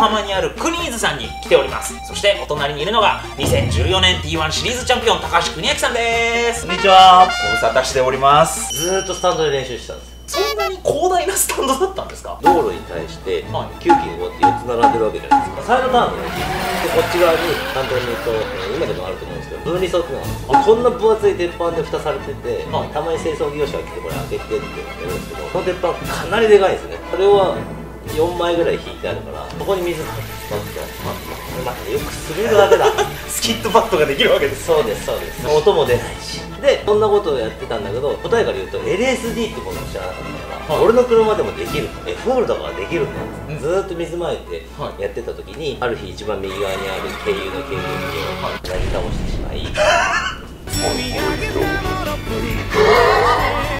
浜にあるクニーズさんに来ております。そしてお隣にいるのが2014年 T1 シリーズチャンピオン高橋邦明さんです。 こんにちは。 ご無沙汰しております。 ずーっとスタンドで練習してたんですよ。 そんなに広大なスタンドだったんですか？ 道路に対して9機がこうやって4つ並んでるわけじゃないですか。サイドターンのね、でこっち側に簡単に言うと、今でもあると思うんですけど、分離層っていうのはこんな分厚い鉄板で蓋されてて、たまに清掃業者が来てこれ開けてってやるんですけど、この鉄板かなりでかいんですね。それは4枚ぐらい引いてあるから、そこに水がバッと待ってよく滑るだけだスキットバットができるわけです。 そうですそうです。音も出ないしで、そんなことをやってたんだけど、答えから言うと LSD ってものを知らなかったから、俺の車でもできると、フォールとかができるんだ、ずーっと水まいてやってた時に、ある日一番右側にある軽油の軽油機をなぎ倒してしまい